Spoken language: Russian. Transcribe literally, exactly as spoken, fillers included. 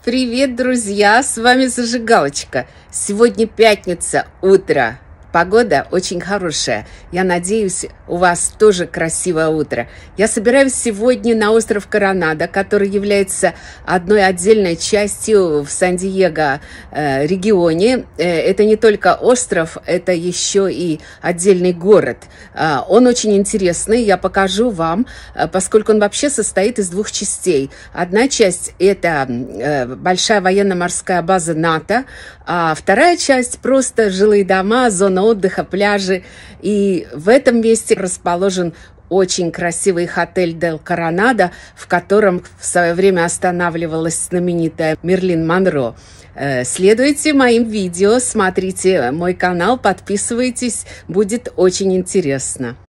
Привет, друзья! С вами Зажигалочка. Сегодня пятница, утро. Погода очень хорошая. Я надеюсь, у вас тоже красивое утро. Я собираюсь сегодня на остров Коронадо, который является одной отдельной частью в Сан-Диего э, регионе. Э, это не только остров, это еще и отдельный город. Э, он очень интересный, я покажу вам, э, поскольку он вообще состоит из двух частей. Одна часть – это э, большая военно-морская база НАТО, а вторая часть – просто жилые дома, зона отдыха, пляжи. И в этом месте расположен очень красивый отель Дель Коронадо, в котором в свое время останавливалась знаменитая Мерлин Монро. Следуйте моим видео, смотрите мой канал, подписывайтесь, будет очень интересно.